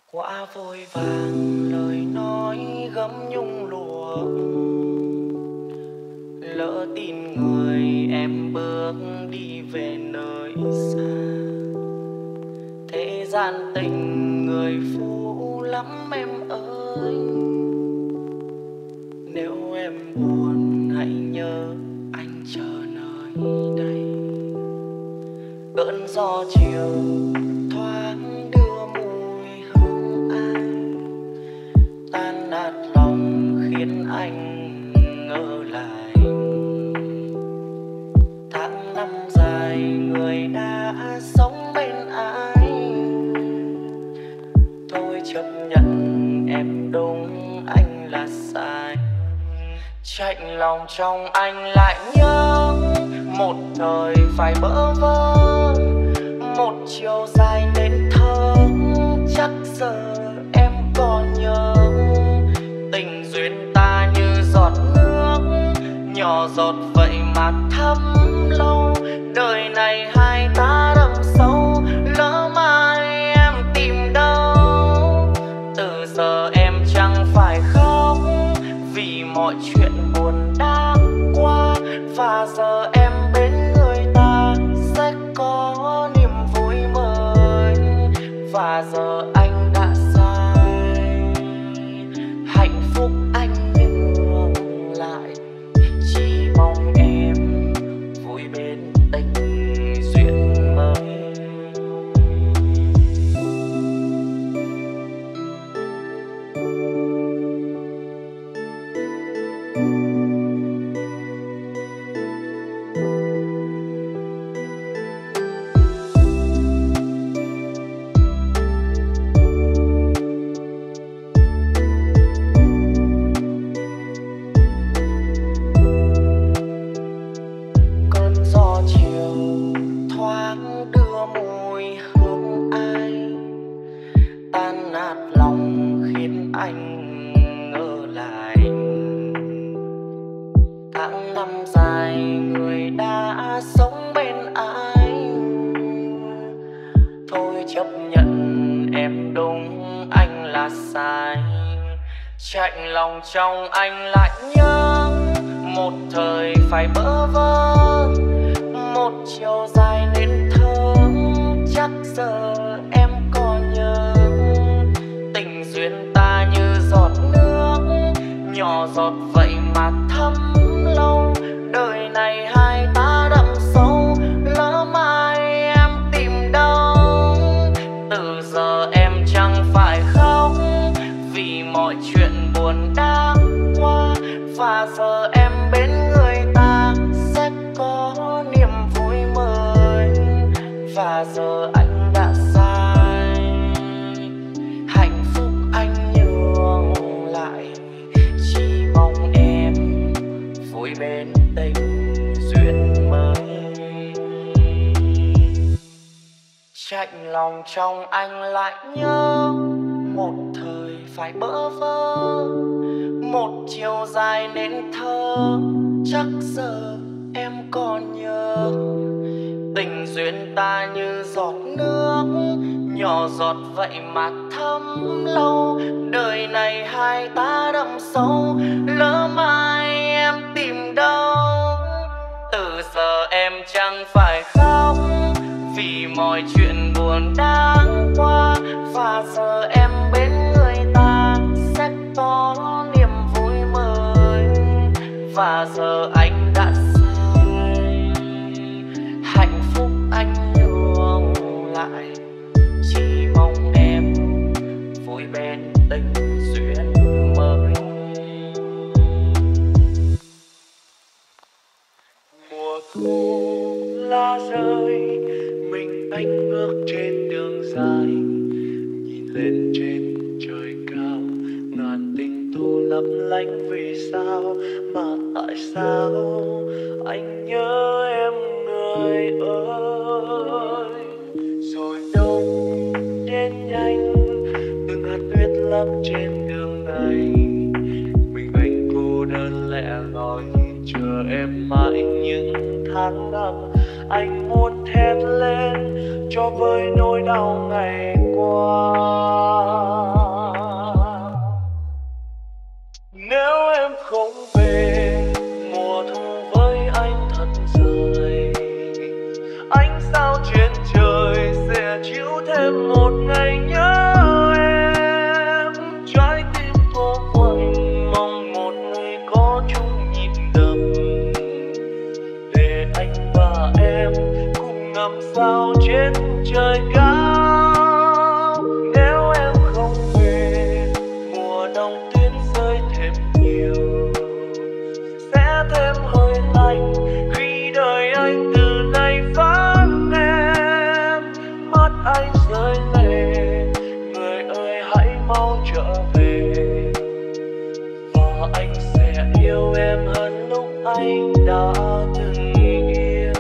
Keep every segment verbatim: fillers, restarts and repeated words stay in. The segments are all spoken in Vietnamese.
Quá vội vàng lời nói gấm nhung lụa, lỡ tin người em bước đi về nơi xa. Thế gian tình người phũ lắm em ơi, nếu em buồn hãy nhớ anh chờ nơi đây. Cơn gió chiều thoáng đưa mùi hương ai, tan nát lòng khiến anh ngỡ lại. Tháng năm dài người đã sống bên ai, thôi chấp nhận em đúng anh là sai. Chạnh lòng trong anh lại nhớ một thời phải bỡ vơ, một chiều dài nên thơ. Chắc giờ em còn nhớ tình duyên ta như giọt nước, nhỏ giọt vậy mà thấm lâu. Đời này hai ta đậm sâu, lỡ mai em tìm đâu. Từ giờ em chẳng phải khóc vì mọi chuyện buồn đã qua, và giờ em bên người ta sẽ có niềm vui mới. Và giờ anh đã sai, hạnh phúc anh nhường lại, chỉ mong em vui bên tình duyên mới. Chạnh lòng trong anh lại nhớ một thời phải bỡ vơ, một chiều dài nên thơ. Chắc giờ em còn nhớ tình duyên ta như giọt nước, nhỏ giọt vậy mà thấm lâu. Đời này hai ta đậm sâu, lỡ mai em tìm đâu. Từ giờ em chẳng phải khóc vì mọi chuyện buồn đã qua, và giờ em bên người ta sẽ có niềm vui mới. Và giờ anh đã sai, hạnh phúc anh nhường lại, chỉ mong em vui bên tình duyên mới. Chạnh lòng trong anh lại nhớ một thời phải bỡ vơ, một chiều dài nên thơ. Chắc giờ em còn nhớ tình duyên ta như giọt nước, nhỏ giọt vậy mà thấm lâu. Đời này hai ta đậm sâu, lỡ mai em tìm đâu. Từ giờ em chẳng phải khóc vì mọi chuyện buồn đã qua, và giờ em bên người ta sẽ có niềm vui mới. Và giờ anh đã sai, hạnh phúc anh nhường lại, chỉ mong em vui bên tình duyên mới. Mùa thu lá rơi, mình anh bước trên đường dài, nhìn lên trên trời cao, ngàn tình thu lấp lánh. Vì sao mà tại sao anh nhớ em người ơi? Rồi đông đến nhanh, từng hạt tuyết lấp trên đường này, mình anh cô đơn lẻ loi chờ em mãi những tháng năm. Anh muốn thét lên cho vơi nỗi đau ngày qua. rơi lệ, người ơi hãy mau trở về, và anh sẽ yêu em hơn lúc anh đã từng yêu.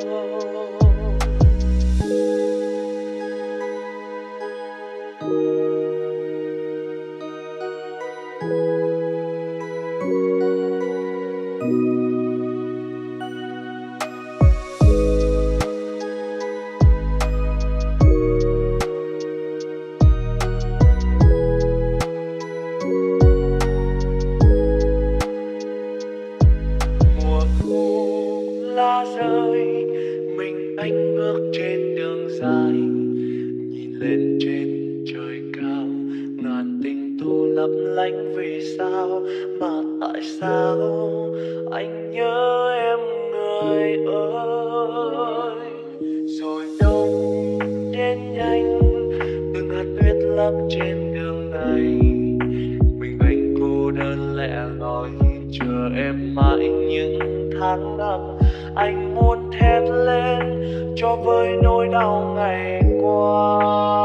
Mùa thu lá rơi, mình anh bước trên đường dài, nhìn lên trên trời cao, ngàn tình thu lấp lánh vì sao, mà tại sao anh nhớ em người ơi. Rồi đông đến nhanh, từng hạt tuyết lấp trên đường này, mình anh cô đơn lẻ loi chờ em mãi những tháng năm. Anh muốn thét lên cho vơi nỗi đau ngày qua.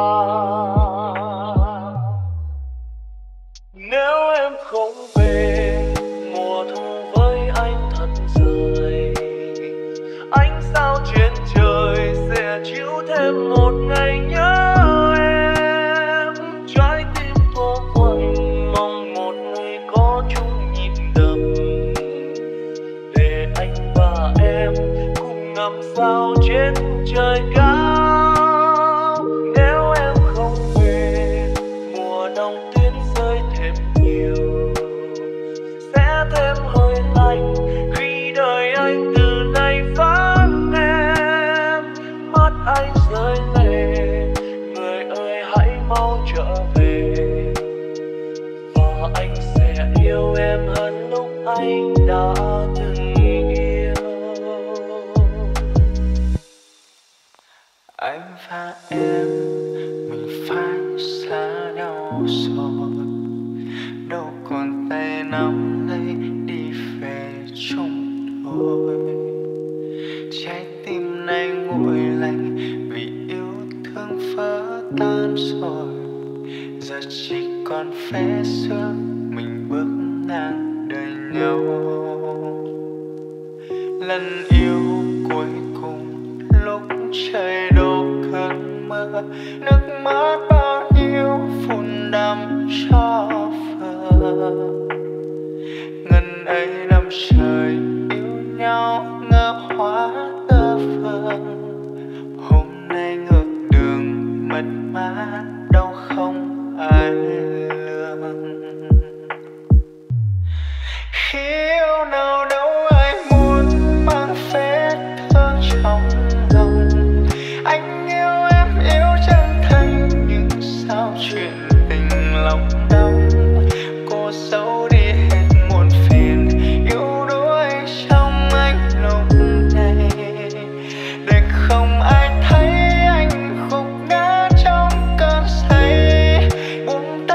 Nếu em không về, mùa thu với anh thật dài, ánh sao trên trời sẽ chiếu thêm một ngày nhớ em. Trái tim vô vọng mong một người có chung nhịp đập, để anh và em cùng ngắm sao trên trời cao. Nếu em không về, mùa đông tuyết rơi thêm nhiều, sẽ thêm hơi lạnh khi đời anh từ nay vắng em. Mắt anh rơi lệ, người ơi hãy mau trở về, và anh sẽ yêu em hơn lúc anh đã từng yêu. Anh và em mình phải xa nhau rồi, đâu còn tay nắm lấy đi về chung đôi. Trái tim này nguội lạnh vì yêu thương vỡ tan rồi, giờ chỉ còn vết xước mình bước ngang đời nhau. Lần yêu cuối cùng lúc trời đổ cơn mưa, nước mắt bao nhiêu phun đắm cho vỡ. Ngần ấy năm trời yêu nhau ngỡ hóa tơ vương, hôm nay ngược đường mất mát đau không ai lường. Khi yêu nào đâu ai muốn mang vết thương trong lòng, anh yêu em yêu chân thành nhưng sao chuyện tình lòng đong. Cô giấu đi hết muộn phiền yêu đuối trong anh lúc này, để không ai thấy anh gục ngã trong cơn say. Buông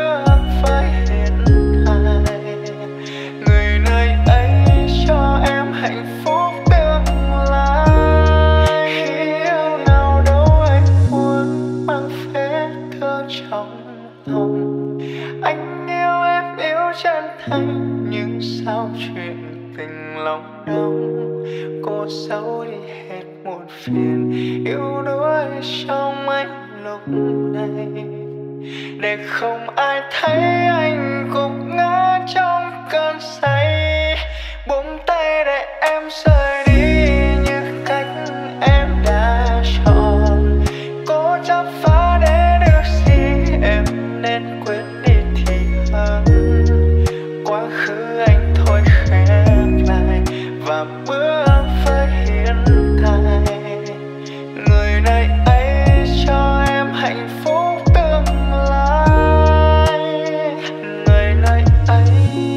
bước với hiện tại. Người nơi ấy cho em hạnh phúc tương lai. Khi yêu nào đâu anh muốn mang vết thương trong lòng. Anh yêu em yêu chân thành, nhưng sao chuyện tình lòng đông. Cô giấu đi hết muộn phiền yêu đuối trong anh lúc này, để không ai thấy anh gục ngã trong cơn say. Buông tay để em rời đi như cách em đã chọn. Cố chấp phá để được gì em nên quên đi thì hơn. Quá khứ anh thôi khép lại và bước với hiện tại. Người nơi ấy cho em hạnh phúc tương lai. Người nơi ấy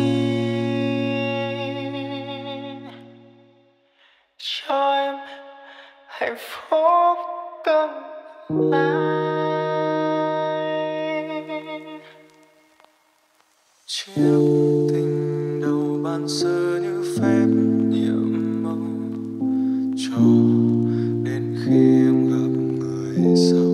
cho em hạnh phúc tương lai. Chiếc tình đầu ban sơ như phép nhiệm màu, cho đến khi em gặp người sau.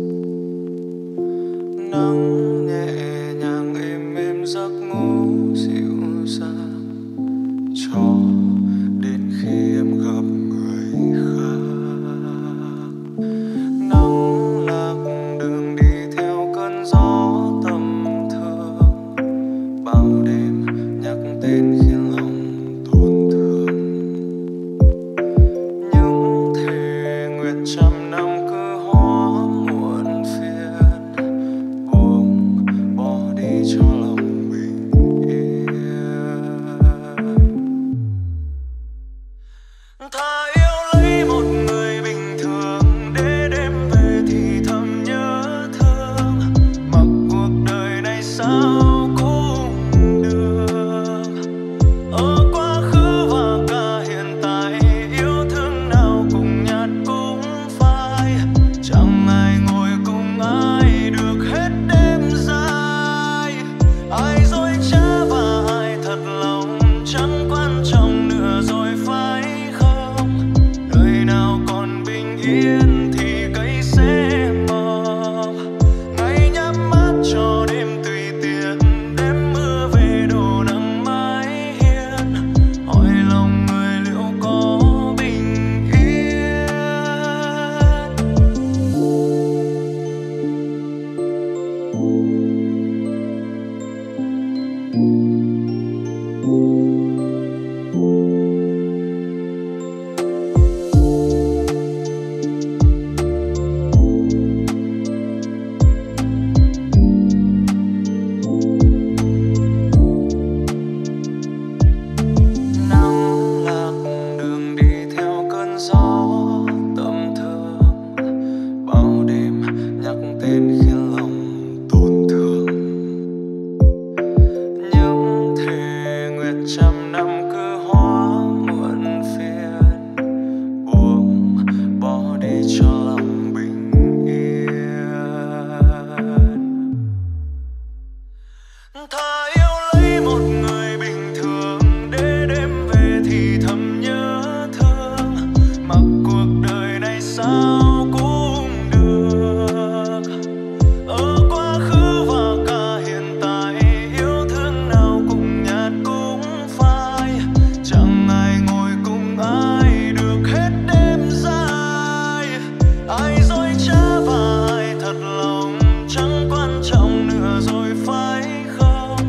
Nắng nhẹ nhàng êm êm giấc ngủ dịu dàng, cho đến khi em gặp người khác. Nắng lạc đường đi theo cơn gió tầm thường, bao đêm nhắc tên khiến lòng tổn thương. Những thề nguyện trăm năm cứ hóa muộn phiền, buông bỏ đi cho lòng bình yên. Thà yêu lấy một người bình thường, để đêm về thì thầm nhớ thương. Mặc cuộc đời này sao cũng được. Ở quá khứ và cả hiện tại, yêu thương nào cùng nhạt cũng phai. Chẳng ai ngồi cùng ai được hết đêm dài. Ai dối trá và ai thật lòng chẳng quan trọng nữa rồi phải không? Đời nào còn bình yên thì cây sẽ mọc. Ngày nhắm mắt cho đêm tùy tiện, đêm mưa về đổ nắng mái hiên. Hỏi lòng người liệu có bình yên. Nắng lạc đường đi theo cơn gió tầm thường, bao đêm nhắc tên khiến lòng tổn thương. Những thề nguyện trăm năm cứ hóa muộn phiền, buông bỏ đi cho lòng bình yên. Thà yêu lấy một người bình thường, để đêm về thì thầm nhớ thương. Mặc cuộc đời này sao cũng được. Ở quá khứ và cả hiện tại, yêu thương nào cùng nhạt cũng phai. Chẳng ai ngồi cùng ai được hết đêm dài. Ai dối trá và ai thật lòng chẳng quan trọng nữa rồi phải không?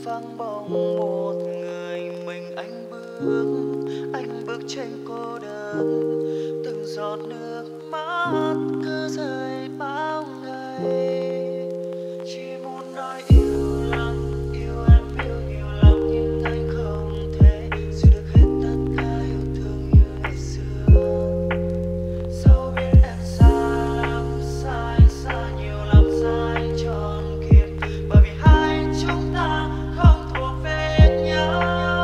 vắng bóng một người mình anh bước, anh bước trên cô đơn, từng giọt nước mắt cứ rơi bao ngày. Chỉ muốn nói yêu lắm, yêu em yêu nhiều lắm, nhưng anh không thể giữ được hết tất cả yêu thương như ngày xưa. Dẫu biết em xa lắm, xa anh xa nhiều lắm, xa anh trọn kiếp, bởi vì hai chúng ta không thuộc về nhau.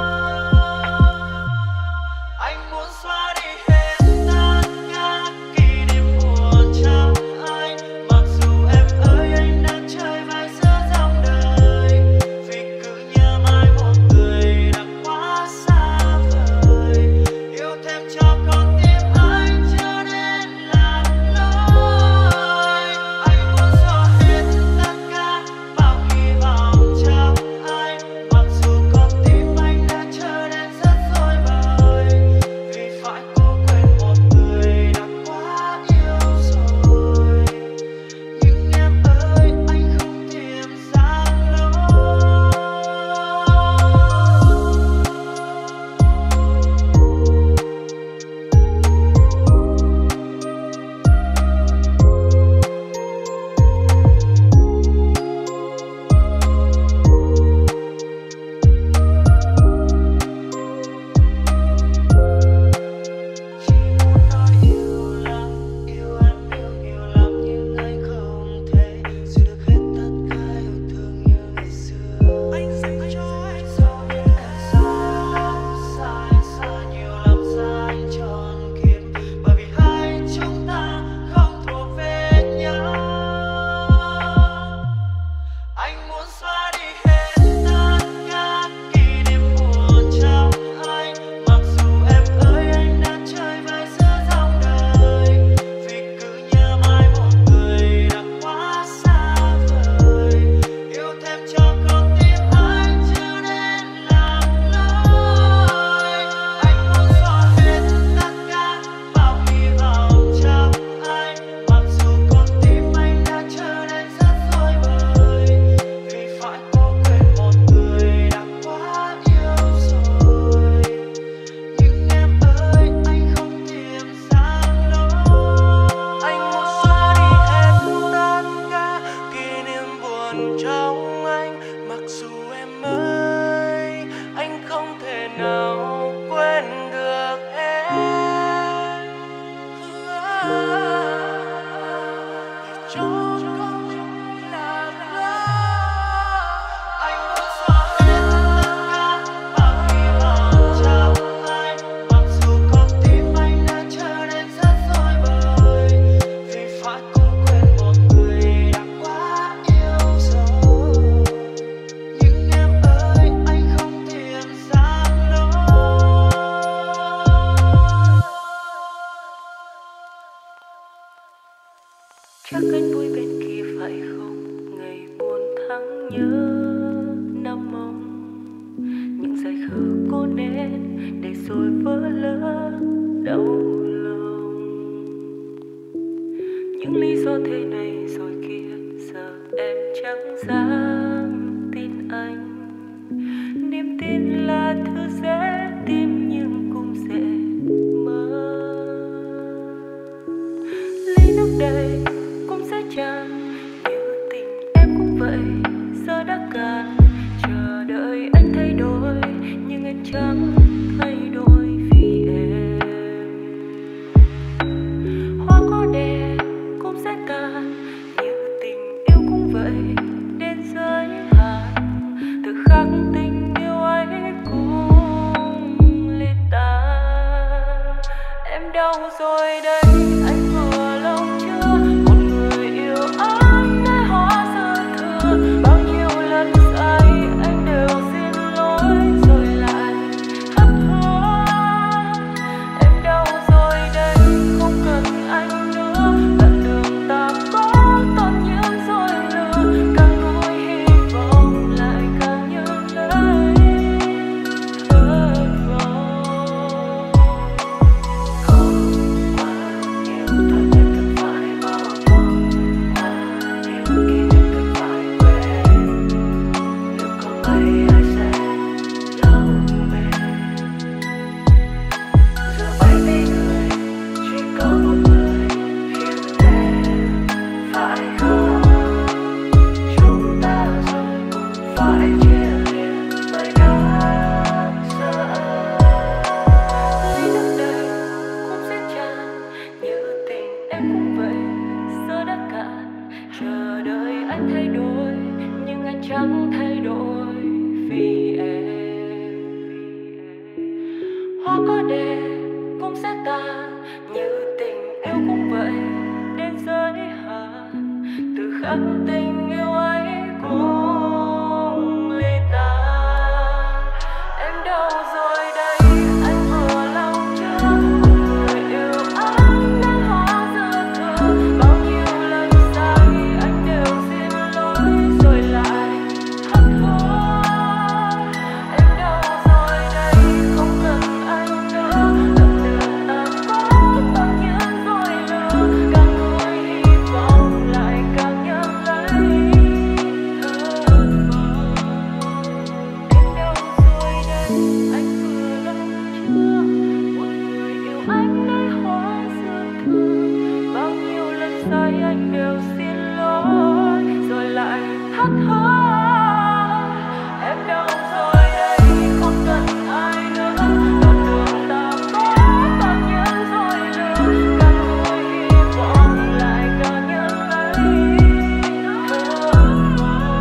Anh muốn xóa đi hết tất cả kỷ niệm buồn trong anh, mặc dù em ơi anh đang chơi vai giữa dòng đời, vì cứ nhớ mãi một người đã quá xa vời. Yêu thêm cho con tim anh chưa đến lạc lối. Anh muốn xóa hết tất cả bao hy vọng trong anh, mặc dù con tim anh đã trở nên rất rối bời, vì phải cố quên một người đã quá yêu rồi. Nhưng em ơi anh không tìm ra lối. Chỉ muốn nói yêu lắm, yêu em yêu nhiều lắm, nhưng anh không thể giữ được hết tất cả yêu thương như ngày xưa. Anh dành cho anh dẫu biết em xa lắm, xa anh xa nhiều lắm, xa anh trọn kiếp, bởi vì hai chúng ta không thuộc về nhau. Anh muốn xóa đi hết tất cả kỷ niệm buồn trong anh, mặc dù em ơi anh đang chơi vai giữa dòng đời, vì cứ nhớ mãi một người đã quá xa vời. Yêu thêm cho con tim anh chưa đến lạc lối. Anh muốn xóa hết tất cả bao hy vọng trong anh, mặc dù con tim anh đã trở nên rất rối bời, vì phải cố quên một người đã quá yêu rồi. Nhưng em ơi anh không tìm ra lối. Anh muốn xóa đi hết tất cả kỷ niệm buồn trong anh, mặc dù em ơi anh không thể nào quên được em. Để cho con tim lạc lối. Anh muốn xóa hết tất cả bao hy vọng trong anh, mặc dù con tim anh đã trở nên rất rối bời, vì phải cố quên một người đã quá yêu rồi. Nhưng em ơi anh không tìm ra lối. Chắc anh vui bên kia phải không? Ngày buồn tháng nhớ năm mong, những giây khờ cố nén để rồi vỡ lỡ đau lòng. Những lý do thế này rồi kia, giờ em chẳng dám tin anh. Niềm tin là thứ dễ tìm nhưng cũng dễ mất. Ly nước đầy cũng sẽ tràn, như tình em cũng vậy, giờ đã cạn. Chờ đợi anh thay đổi, nhưng anh chẳng thay đổi vì em. Hoa có đẹp cũng sẽ tàn, như tình yêu cũng vậy, đến gắng thay đổi vì em. Hoa có đẹp cũng sẽ tàn, như tình yêu cũng vậy đến giới hạn. Từ khắc tình yêu ấy cũng ly tan. Em đâu rồi đây, anh vừa lòng chưa? Người yêu anh đã hóa dư thừa. Bao nhiêu lần sai anh đều xin lỗi rồi lại thất hứa. Em đâu rồi đây, không cần anh nữa. Đoạn đường ta có bao nhiêu rồi lừa. Càng nuối hy vọng lại càng nhớ lấy thơ mơ. Em đâu rồi đây, anh vừa lòng chưa? Một người yêu anh đã hóa dư thừa. Bao nhiêu lần sai anh đều xin lỗi rồi lại thất hứa. Em đâu rồi đây, không cần ai nữa. Đoạn đường ta có bao nhiêu rồi lừa. Càng nuối hy vọng lại càng nhớ lấy thơ mơ.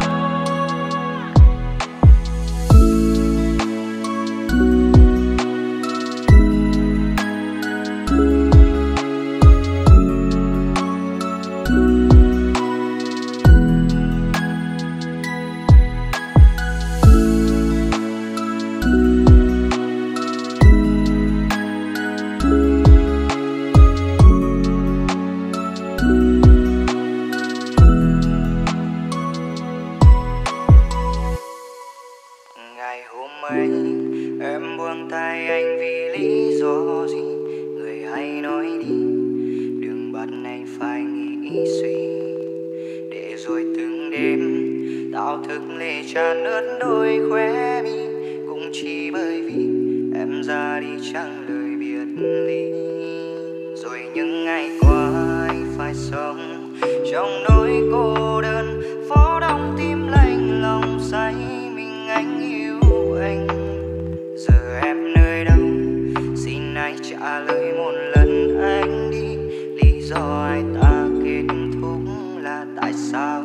Ngày hôm ấy em buông tay anh vì lý do gì? Người hãy nói đi, đừng bắt anh phải nghĩ suy. Để rồi từng đêm tao thức lệ tràn ướt đôi khóe mi, cũng chỉ bởi vì em ra đi chẳng lời biệt ly. Rồi những ngày qua anh phải sống trong nỗi cô đơn, phố đông tim lạnh lòng say mình anh yêu anh. Giờ em nơi đâu, xin anh trả lời một lần anh đi. Lý do ai ta kết thúc là tại sao?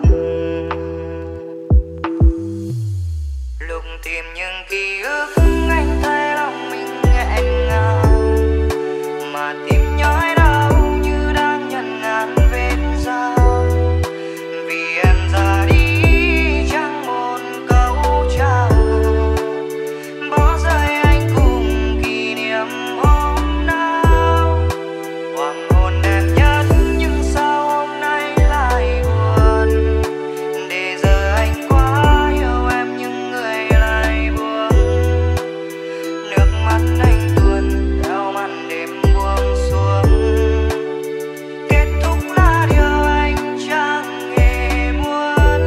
Lúc tìm những ký ức anh thấy lòng mình nghẹn ngào, mà tim nhói đau như đang nhận ngàn vết dao. Vì em ra đi chẳng một câu chào, bỏ rơi anh cùng kỷ niệm hôm nào. Hoàng hôn đẹp nhất nhưng sao hôm nay lại buồn. Để giờ anh quá yêu em nhưng người lại buông. Nước mắt anh tuôn theo màn đêm buông xuống. Kết thúc là điều anh chẳng hề muốn.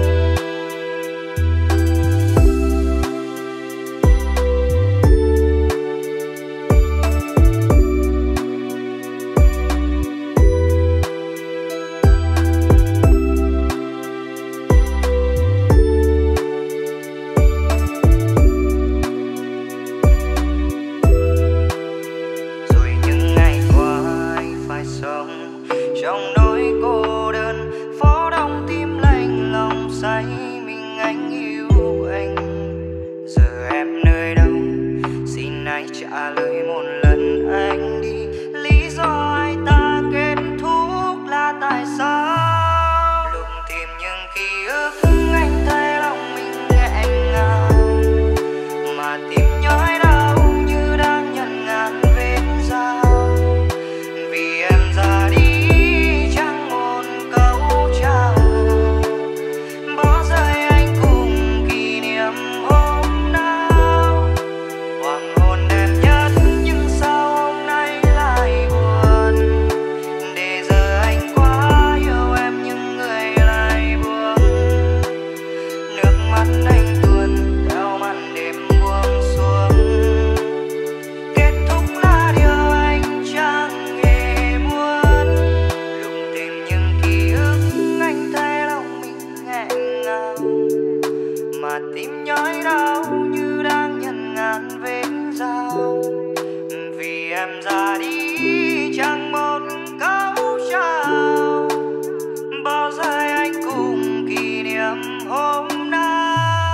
Rồi những ngày qua anh phải sống trong nỗi cô đơn, phố đông tim lạnh lòng say mình anh yêu anh. Giờ em nơi đâu, xin anh trả lời một lần anh đi. Lý do ai ta kết thúc là tại sao? Lúc tìm những ký ức anh thấy lòng mình nghẹn ngào, mà tim nhói đau như đang nhận ngàn vết dao. Vì em ra đi chẳng một câu chào, bỏ rơi anh cùng kỷ niệm hôm nào. Hoàng hôn đẹp nhất nhưng sao hôm nay lại buồn. Để giờ anh quá yêu em nhưng người lại buông. Nước mắt anh tuôn theo màn đêm buông xuống. Kết thúc là điều anh chẳng hề muốn. Lúc tìm những ký ức anh thấy lòng mình nghẹn ngào, mà tim nhói đau như đang nhận ngàn vết dao. Vì em ra đi chẳng một câu chào, bao rơi anh cùng kỷ niệm hôm nào.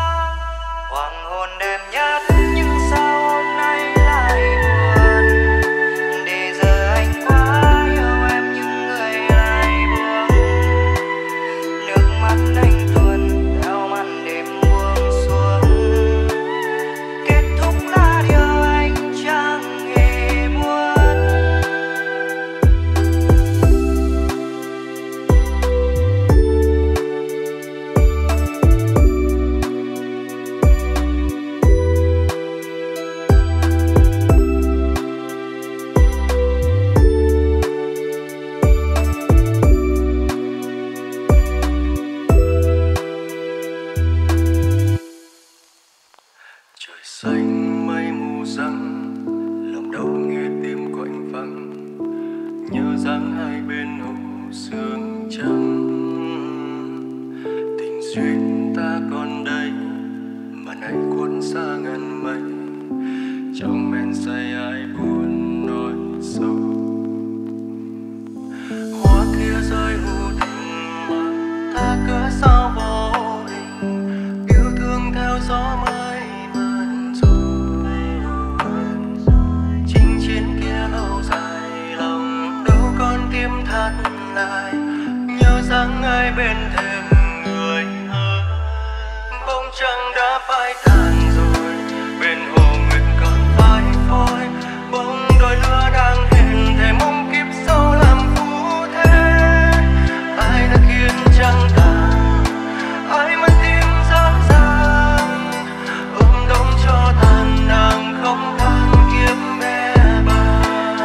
xanh mây mù răng, lòng đau nghe tim quạnh vắng, nhớ dáng hai bên hồ sương trắng. Tình duyên ta còn đây mà nay cuốn xa ngàn mây, trong men say ai buồn nói sâu. Hoa kia rơi hữu tình mà ta cớ sao vô hình, yêu thương theo gió mây màn rồi. Chinh chiến kia lâu dài, lòng đâu còn tim thắt lại, nhớ rằng ai bên thềm người hỡi. Bông trăng đã phai tàn rồi, bên hồ nguyệt còn phai phôi, bông đôi lứa đang hẹn thề mong kiếp sau làm phú thế. Ai đã khiến trăng tàn, ai mà tim rõ ràng, ôm đống cho tàn nàng không than kiếp bé bàng.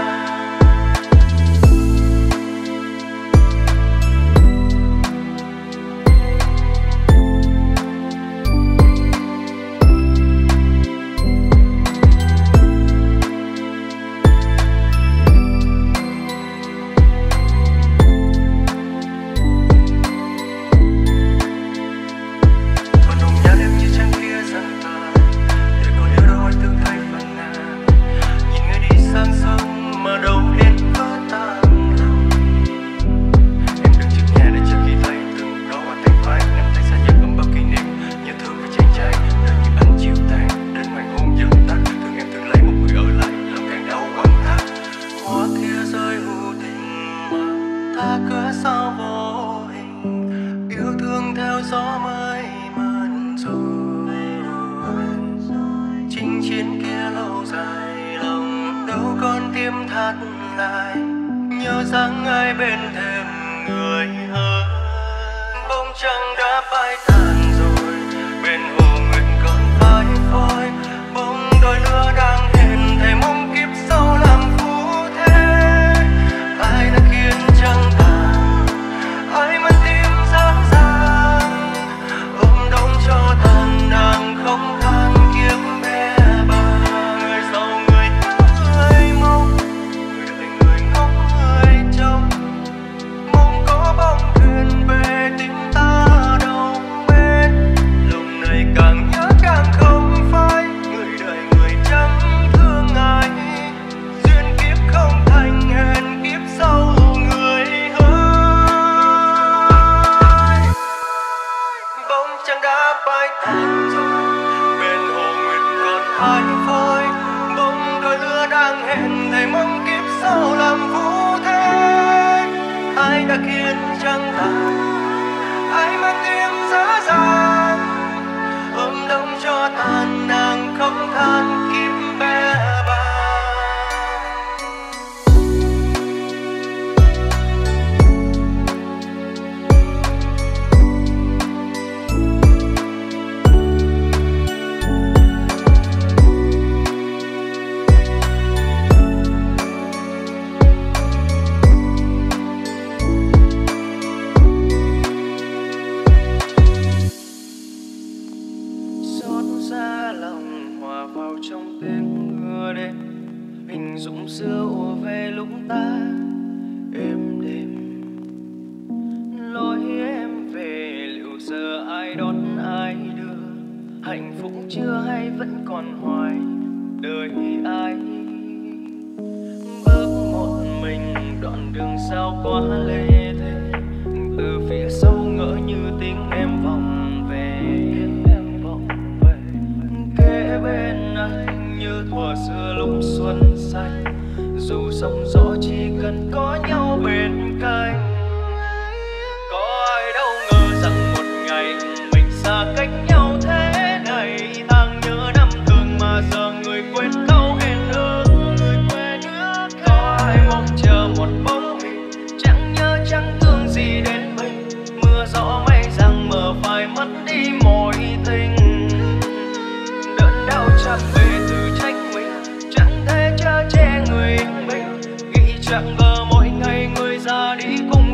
Chẳng ngờ mỗi ngày người ra đi cùng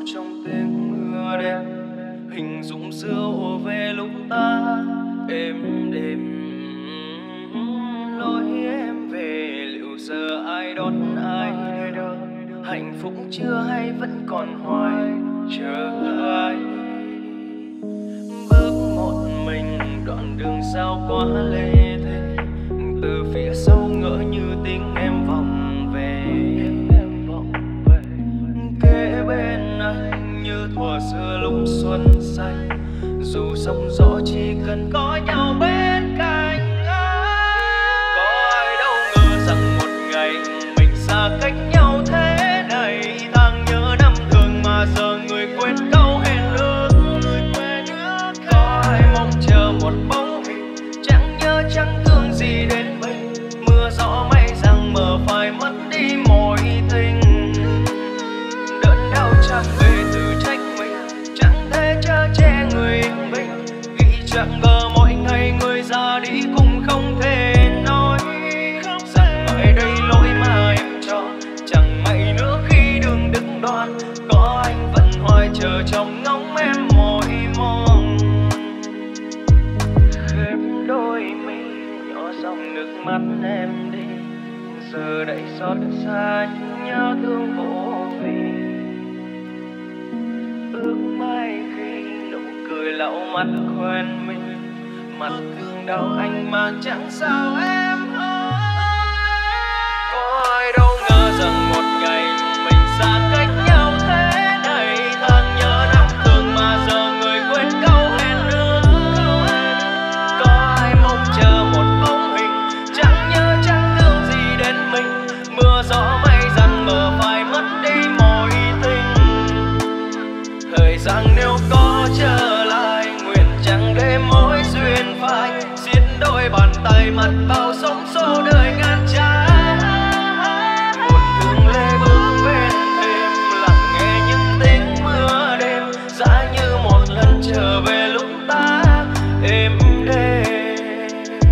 trong tiếng mưa đêm, hình dung xưa ùa về lúc ta êm đềm. Lối em về liệu giờ ai đón ai nơi đâu, hạnh phúc chưa hay vẫn còn hoài chờ ai. Bước một mình đoạn đường sao quá lê thê, từ phía sau ngỡ như tiếng em vọng về. Kế bên anh như thuở xưa lúc xuân xanh, dù sóng gió chỉ cần có nhau bên cạnh anh. Có ai đâu ngờ rằng một ngày mình xa cách nhau thế này, tháng nhớ năm thường mà giờ người quên câu hẹn ước. Có ai mong chờ một bóng hình, chẳng nhớ chẳng thương gì đến mình, mưa gió mây rằng mờ phai mất đi mối tình. Đớn đau chẳng về từ trách mình, chẳng thể chở che người yêu mình, nghĩ chẳng ngờ mỗi ngày người ra đi cũng không thể nói rằng mãi đây lỗi mà em cho, chẳng may nữa khi đường đứt đoạn, có anh vẫn hoài chờ trong ngóng em mỗi mong. Khép đôi mi nhỏ dòng nước mắt em đi, giờ đây xót xa nhớ thương vô vì. Ước mai khi nụ cười lau mắt quen mình, mặt thương đau anh mà chẳng sao em ơi. Có ai đâu ngờ rằng một ngày mình xa cách nhau thế này, tháng nhớ năm thường mà giờ người quên câu hẹn ước. Có ai mong chờ một bóng hình, chẳng nhớ chẳng thương gì đến mình, mưa gió mây rằng mờ phai mất đi mối tình. Thời gian nếu có trở lại, nguyện chẳng để mỗi duyên phai, xiết đôi bàn tay mặt bao sóng xô đời ngàn trái. Buồn thương lê bước bên thềm, lặng nghe những tiếng mưa đêm, giá như một lần trở về lúc ta êm đềm.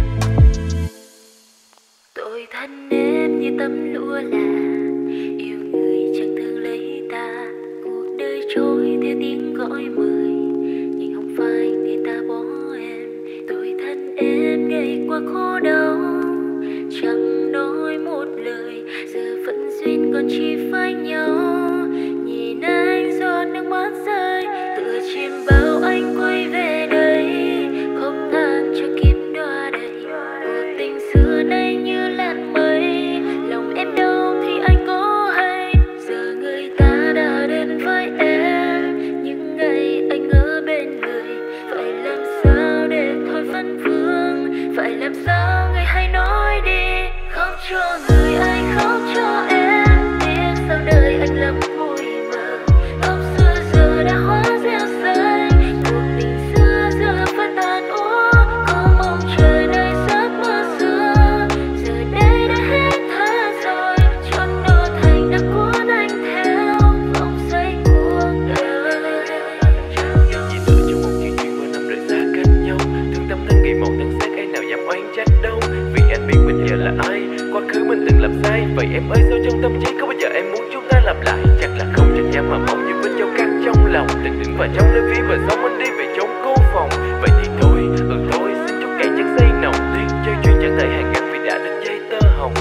Tôi thân em như tấm lụa là, yêu người chẳng thương lấy ta, cuộc đời trôi theo tiếng gọi mời, nhưng không phải để ta bỏ em. Tôi thân em ngày qua khổ đau, chẳng nói một lời, giờ phận duyên còn chỉ phai nhau. Nhìn anh giọt nước mắt rơi, tựa chim bao anh quay về đây, không than cho kiếm đọa đầy. Cuộc tình xưa nay như làn mây, lòng em đâu thì anh có hay, giờ người ta đã đến với em. Những ngày anh ở bên người, phải làm sao để thôi phân phương, phải làm sao người hãy nói đi, khóc cho người ai khóc cho em. Biết sao đời anh lắm bụi mờ, tóc xưa giờ đã hóa rêu rơi, cuộc tình xưa giờ phải tàn úa. Có mong chờ nơi giấc mơ xưa, giờ đây đã hết thở rồi, chốn đô thành đã cuốn anh theo vòng xoay cuộc đời. Những gì tựa trong một chuyện chuyện qua năm đời xa cách nhau, thương tâm thân ngày một thân xác, ai nào dám oán trách đâu, vì anh biết mình giờ là ai, quá khứ mình từng làm sai. Vậy em ơi sao trong tâm trí có bao giờ em muốn chúng ta làm lại, chắc là không trách nhau mà mong như vết dấu cắt trong lòng, từng đứng vào trong nơi phía bờ sông anh đi về chốn cô phòng. Vậy thì thôi, ừ thôi, xin chúc cây chắc xây nồng tiếc cho chuyện chẳng thể hàn gắn vì đã đến dây tơ hồng.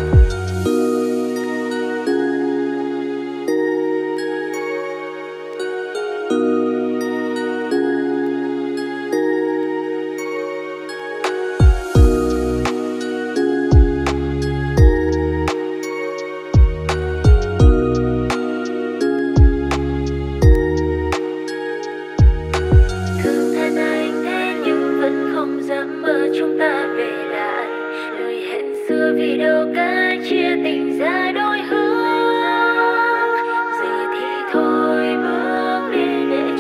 Thương thân anh thế nhưng vẫn không dám mơ chúng ta về lại, lời hẹn xưa vì đâu cả chia tình ra đôi hướng. Giờ thì thôi bước đi để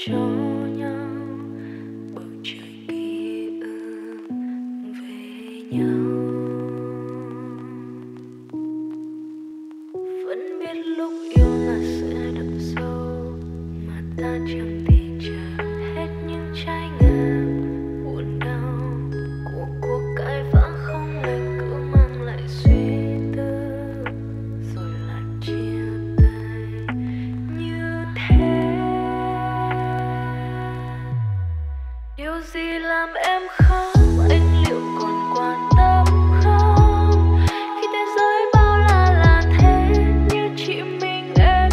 cho nhau bầu trời ký ức về nhau. Vẫn biết lúc yêu là sẽ đậm sâu mà ta chẳng thể trả hết những trái ngang buồn đau của cuộc cãi vã không lành cứ mang lại suy tư rồi lại chia tay như thế. Điều gì làm em khóc, anh liệu còn quan tâm không? Khi thế giới bao la là thế, như chỉ mình em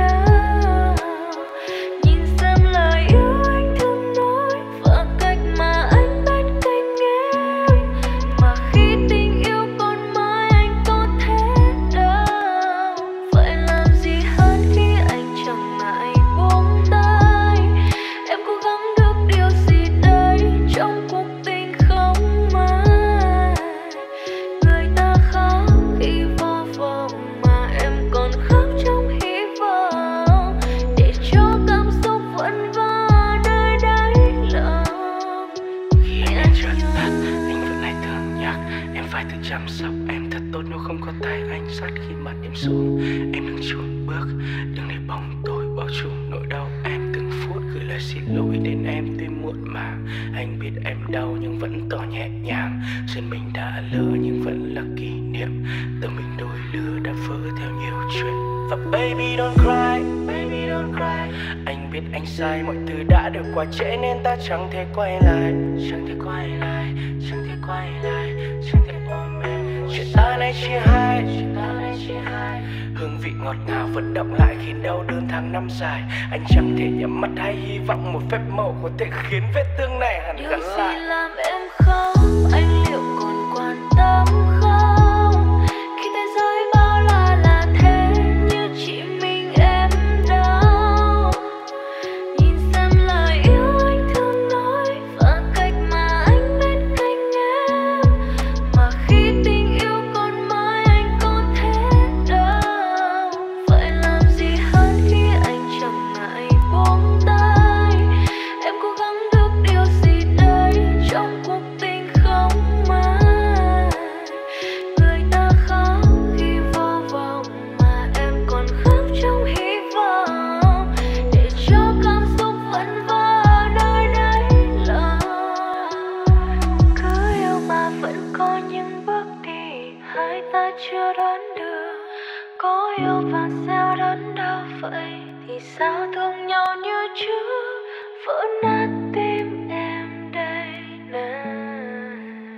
đau. Nhìn xem lời yêu anh thường nói và cách mà anh bên cạnh em, mà khi tình yêu còn mãi anh có thể đâu. Phải làm gì hơn khi anh chẳng ngại buông tay. Em cố gắng được điều gì đây trong cuộc tình không mai. Người ta khóc khi vô vọng mà em còn khóc trong hy vọng, để cho cảm xúc vẫn vỡ nơi đáy lòng. Khi anh đến chợt tắt, anh vẫn hay thường nhắc em phải tự chăm sóc em thật tốt, nếu không có tay anh sát khi mặt em xuống. Em đừng chùn bước, đừng để bóng tối bao trùm nỗi đau em từng phút. Gửi lời xin lỗi đến em tuy muộn màng, anh biết em đau nhưng vẫn tỏ nhẹ nhàng. Duyên mình đã lỡ nhưng vẫn là kỷ niệm, tờ mình đôi lứa đã vỡ theo nhiều chuyện. Và baby don't cry, baby don't cry. Anh biết anh sai, mọi thứ đã được quá trễ nên ta chẳng thể quay lại, chẳng thể quay lại, chẳng thể quay lại, chẳng thể ôm em. Chuyện ta nay chia hai, chuyện ta nay chia hai. Hương vị ngọt ngào vẫn đọng lại khiến đau đớn tháng năm dài. Anh chẳng thể nhắm mắt hay hy vọng một phép màu có thể khiến vết thương này hẳn Điều gắn gì lại. làm em khóc, anh liệu còn quan tâm không? Khi thế giới bao la là thế, như chỉ mình em đau. Nhìn xem lời yêu anh thường nói và cách mà anh bên cạnh em, mà khi tình yêu còn mãi anh có thể đâu. Phải làm gì hơn khi anh chẳng ngại buông tay. Em cố gắng được điều gì đây trong cuộc tình không mai. Người ta khóc khi vô vọng mà em còn khóc trong hy vọng, để cho cảm xúc vẫn vỡ nơi đáy lòng. Cứ yêu mà vẫn có những bước đi hai ta chưa đoán được. Có yêu và sao đớn đau vậy thì sao thương nhau như trước, vỡ nát tim em đây này.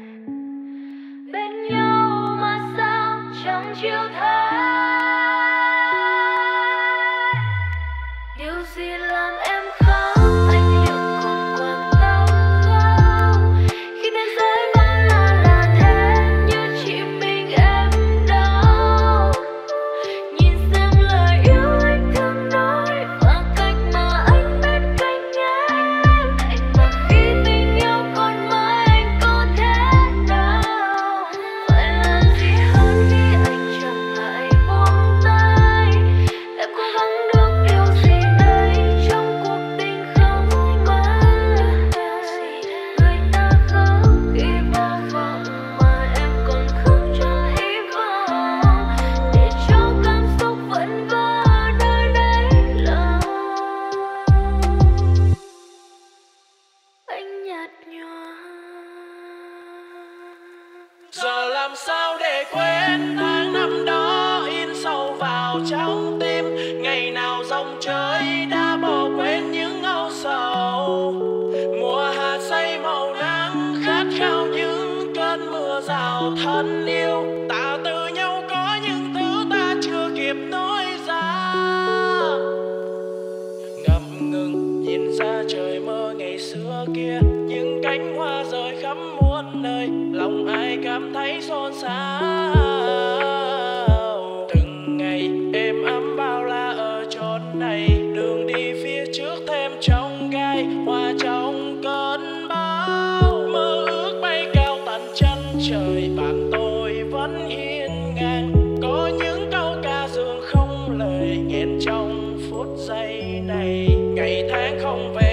Bên nhau mà sao chẳng chịu thấy. Điều gì làm em khóc, anh liệu còn quan tâm không? Khi thế giới bao la là thế, như chỉ mình em đau. Nhìn xem lời yêu anh thường nói và cách mà anh bên cạnh em, mà khi tình yêu còn mãi anh có thể đâu. Phải làm gì hơn khi anh chẳng ngại buông tay. Em cố gắng được điều gì đây trong cuộc tình không mai. Người ta khóc khi vô vọng mà em còn khóc trong hy vọng, để cho cảm xúc vẫn vỡ nơi đáy lòng. Anh nhạt nhòa. Giờ làm sao để quên tháng năm đó in sâu vào trong tim. Ngày nào dòng trời đã bỏ quên những âu sầu. Mùa hạ say màu nắng khát khao những cơn mưa rào thân yêu. Ta từ nhau có những thứ ta chưa kịp nói ra. Ngập ngừng nhìn ra trời mơ ngày xưa kia, những cánh hoa rơi khắp muôn nơi, lòng ai cảm thấy xôn xao. Từng ngày êm ấm bao la ở chốn này, đường đi phía trước thêm trong gai, hoa trong cơn bão. Mơ ước bay cao tận chân trời, bạn tôi vẫn hiên ngang. Có những câu ca dường không lời nghẹn trong phút giây này. Ngày tháng không về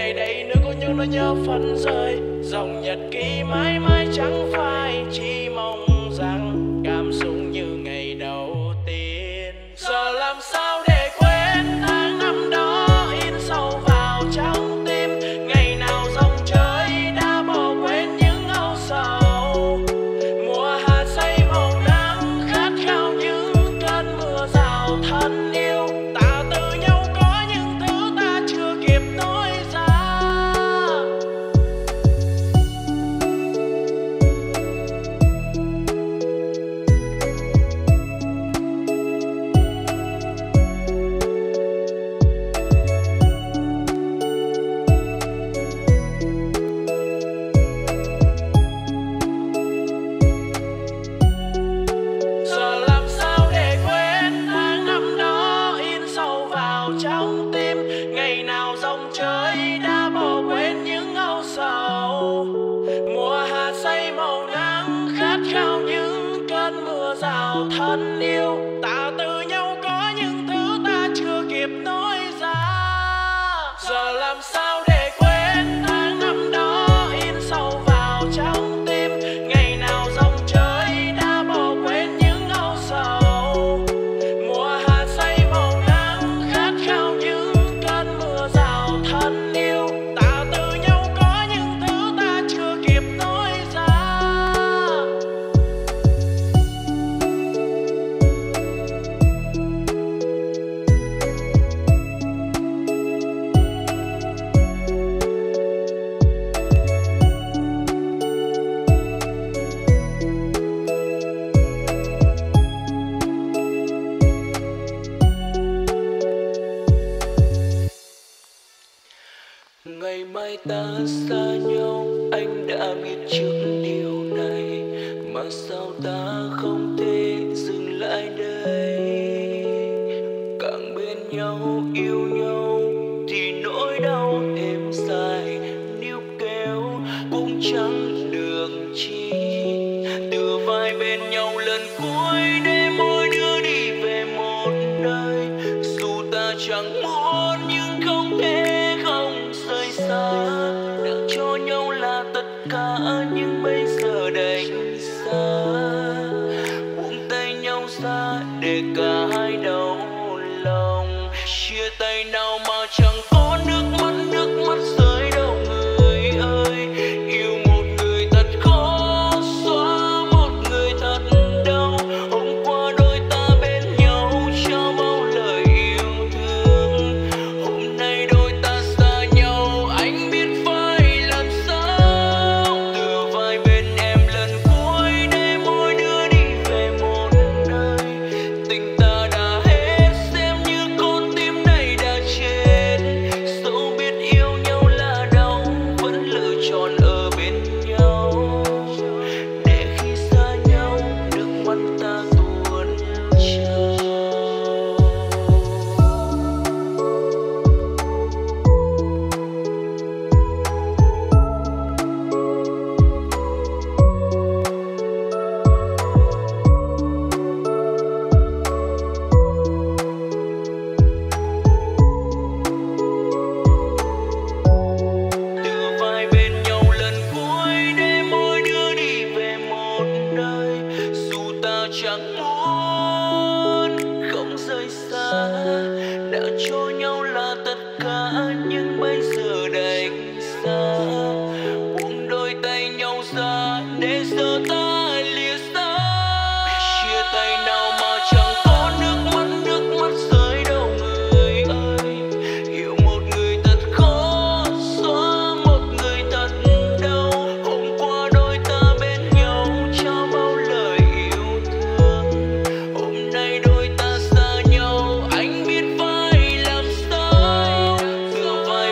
nỗi nhớ phấn rơi. Dòng nhật ký mãi mãi chẳng phai, chỉ mong rằng cảm xúc như ngày đầu tiên. Giờ làm sao để quên tháng năm đó in sâu vào trong tim. Ngày nào dòng trời đã bỏ quên những âu sầu. Mùa hạ say màu nắng khát khao những cơn mưa rào thân yêu. Ta từ nhau có những thứ ta chưa kịp nói ra. Giờ làm sao để quên tháng năm đó in sâu vào trong tim. Ngày nào dòng trời đã bỏ quên những âu sầu. Mùa hạ say màu nắng khát khao những cơn mưa rào thân yêu. Ta từ nhau có những thứ ta chưa kịp nói ra. Giờ làm sao để quên tháng năm đó in sâu vào trong tim. Ngày nào dòng trời đã bỏ quên những âu sầu. Mùa hạ say màu nắng khát khao những cơn mưa rào thân yêu. Ta từ nhau có những thứ ta chưa kịp nói ra. Ngày mai ta xa nhau, anh đã biết trước điều này. Mà sao ta không thể dừng lại đây. Càng bên nhau yêu nhau thì nỗi đau êm dài. Níu kéo cũng chẳng được chi. Từ vai bên nhau lần cuối để mỗi đứa đi về một nơi. Dù ta chẳng muốn nhưng không thể không rời xa. Đã cho nhau là tất cả nhưng bây giờ đành xa. Buông tay nhau ra để cả hai đau lòng. Chia tay nào mà chẳng có nước mắt, nước mắt rơi đâu người ơi. Yêu một người thật khó xóa, một người thật đau. Hôm qua đôi ta bên nhau trao bao lời yêu thương. Hôm nay đôi ta xa nhau, anh biết phải làm sao. Từ vai bên em lần cuối để mỗi đứa đi về một nơi. Tình ta đã hết, xem như con tim này đã chết. Dẫu biết yêu nhau là đau, vẫn lựa chọn ở bên nhau. Để khi xa nhau, nước mắt ta tuôn trào. Từ vai bên nhau lần cuối để mỗi đứa đi về một nơi. Dù ta chẳng muốn không rời xa. Đã cho nhau là tất cả nhưng bây giờ đành xa. Buông đôi tay nhau ra để giờ ta lìa xa. Chia tay nào mà chẳng có nước mắt, nước mắt rơi đâu người ơi. Yêu một người thật khó xóa, một người thật đau. Hôm qua đôi ta bên nhau trao bao lời yêu thương. Hôm nay đôi ta xa nhau, anh biết phải làm sao. Từ vai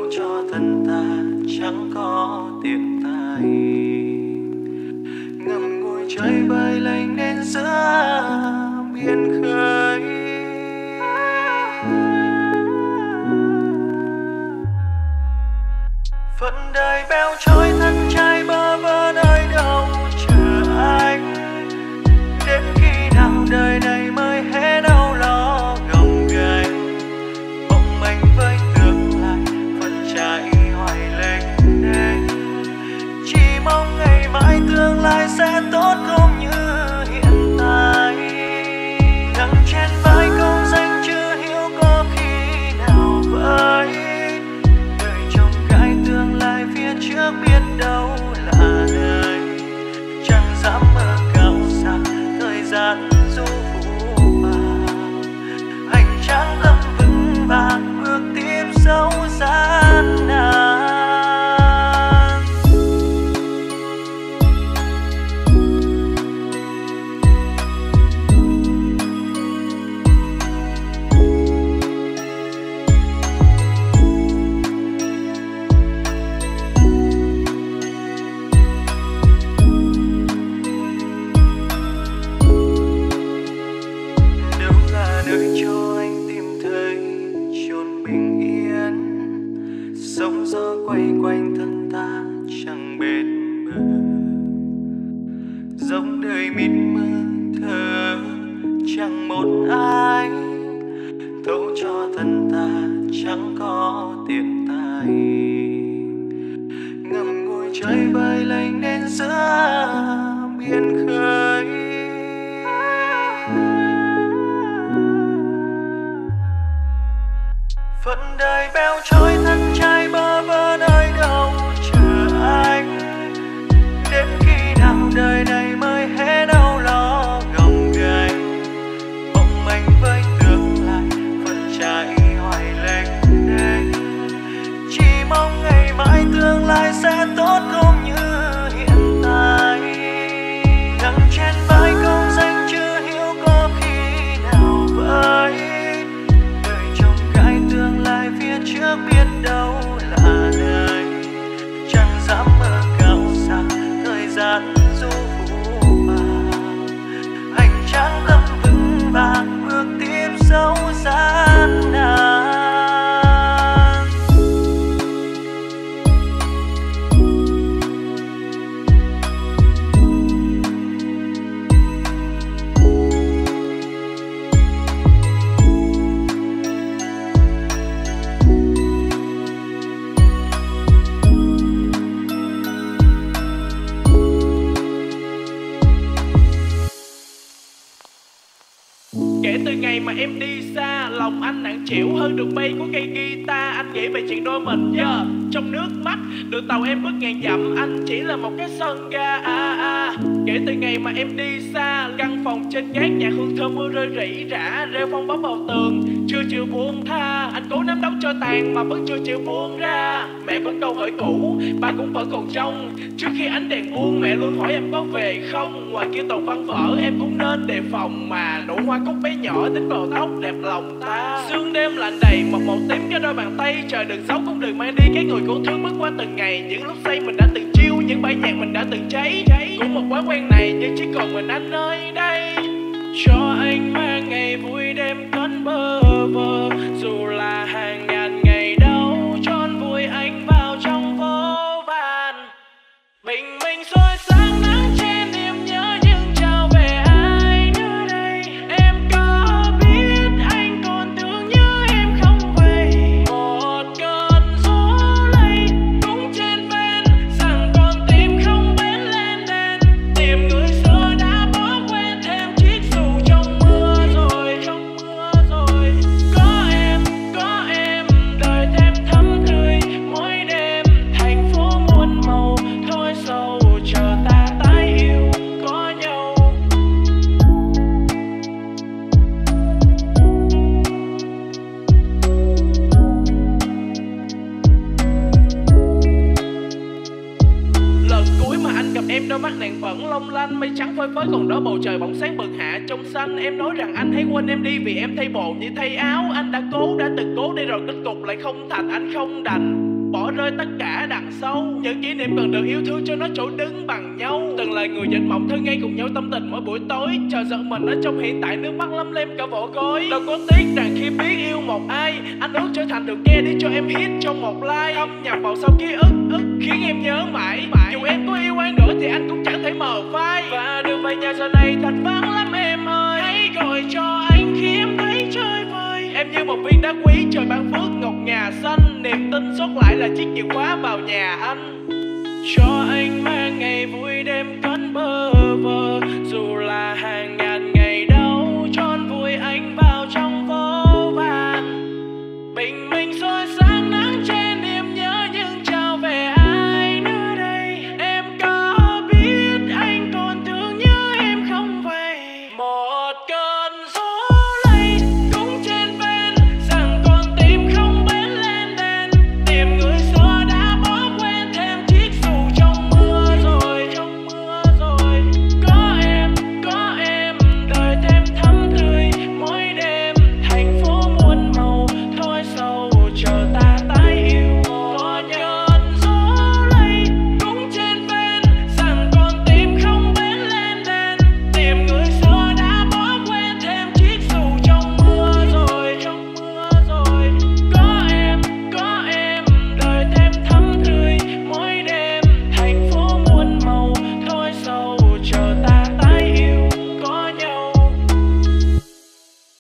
thấu cho thân ta chẳng có tiếng tai. Ngầm ngùi chơi vơi lênh đênh giữa biển khơi. Phận đời beo trôi thân trai bơ vơ nơi đâu chờ anh. Đến khi nào đời này mới hết âu lo gồng gánh. Mong manh với tương lai phần trái hoài lênh đênh. Chỉ mong ngày mai tương lai sẽ tốt không như hiện tại. Nặng trên vai công danh chưa hiểu có khi nào với. Đời trông cái tương lai phía trước biết đâu là đời. Chẳng dám mơ cao xa thời gian du phù vàng. Hành trang tâm vững vàng bước tiếp dấu gian nan. Sóng gió quay quanh thân ta chẳng bên bờ. Dòng đời mịt mờ thơ chẳng một ai. Thấu cho thân ta chẳng có tiếng tai. Ngầm ngùi chơi vơi lênh đênh giữa biển khơi. Phận đời beo trôi thân trai bơ vơ nơi đâu chờ anh. Đến khi nào đời này mới hết âu lo gồng gánh. Mong manh với tương lai phần trái hoài lênh đênh. Chỉ mong ngày mai tương lai sẽ tốt không như hiện tại. Nặng trên vai công danh chưa hiểu có khi nào với. Tương lai phía trước biết đâu là đời. Chẳng dám mơ cao xa thời gian du phù vàng. Hành trang tâm vững vàng bước tiếp dấu gian nan. Kể từ ngày mà em đi xa, lòng anh nặng chịu hơn đường bay của cây guitar. Anh nghĩ về chuyện đôi mình yeah. Trong nước mắt, đường tàu em bước ngàn dặm, anh chỉ là một cái sân ga à, à. Kể từ ngày mà em đi xa, căn phòng trên gác nhạc hương thơm mưa rơi rỉ rả, rêu phong bóng vào tường, chưa chịu buông tha. Anh cố nắm đóng cho tàn mà vẫn chưa chịu buông ra. Mẹ vẫn câu hỏi cũ, ba cũng vẫn còn trong. Trước khi ánh đèn buông, mẹ luôn hỏi em có về không. Ngoài kia toàn văn vở, em cũng nên đề phòng. Mà nụ hoa cúc bé nhỏ tính vào tóc đẹp lòng ta. Sương đêm lạnh đầy một màu tím cái đôi bàn tay. Trời đừng xấu cũng đừng mang đi cái người cô thương bước qua từng ngày. Những lúc say mình đã từng chiêu, những bãi nhạc mình đã từng cháy. Cũng một quán quen này nhưng chỉ còn mình anh nơi đây. Cho anh mang ngày vui đêm cơn bơ vơ. Dù là hàng ngàn ngày đau tròn vùi anh vào trong vô vàn. Bình minh soi sáng nắng trên em nhớ nhưng trao về ai nữa đây. Em có biết anh còn thương nhớ em không vậy. Một cơn gió lay cũng trên ven rằng con tim không bén lên đèn. Tìm người xưa đã bỏ quên thêm chiếc dù trong mưa rồi, trong mưa rồi. Có em, có em đời thêm thắm tươi mỗi đêm. Thành phố muôn màu thôi sầu chờ ta tái yêu có nhau. Lần cuối mà anh gặp em đôi mắt nàng vẫn long lanh. Mây trắng phơi phới còn đó bầu trời bỗng sáng bừng hạ trong xanh. Em nói rằng anh hãy quên em đi vì em thay bồ như thay áo. Anh đã cố, đã từng cố để rồi kết cục lại không thành, anh không đành. bỏ rơi tất cả đằng sau. Những kỷ niệm cần được yêu thương cho nó chỗ đứng bằng nhau. Từng lời người dệt mộng thơ ngây cùng nhau tâm tình mỗi buổi tối. Chờ giận mình ở trong hiện tại nước mắt lấm lem cả vỏ gối. Đâu có tiếc rằng khi biết yêu một ai, anh ước trở thành được nghe đi cho em hit trong một like. Thâm nhập vào sâu ký ức ức khiến em nhớ mãi. Dù em có yêu ai nữa thì anh cũng chẳng thể mờ phai. Và đường về nhà giờ này thật vắng lắm em ơi. Hãy gọi cho anh khi em thấy chơi vơi. Em như một viên đá quý trời ban phước ngọc ngà xanh. Niềm tin sót lại là chiếc chìa khóa vào nhà anh. Cho anh mang ngày vui đêm cánh bơ vơ.